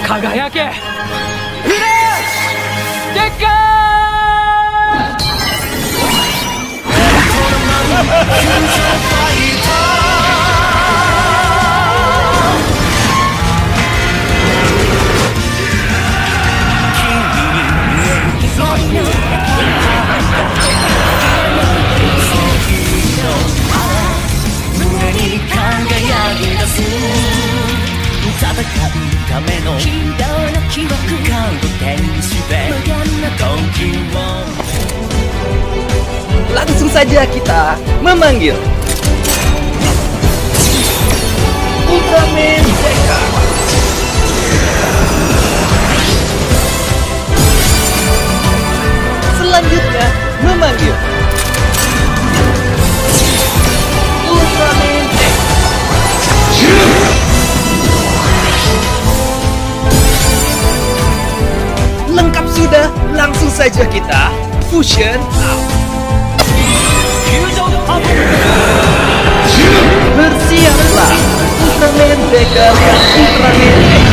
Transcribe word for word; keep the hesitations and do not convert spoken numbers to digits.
輝けフレッシュ月下戦うためのヒーローの記憶カード手にして無限の時を Langsung saja kita memanggil Ultraman Zeka. Selanjutnya memanggil Ultraman X. Lengkap sudah, langsung saja kita fusion out. Bersiaplah Ultraman Zeka dan Ultraman X.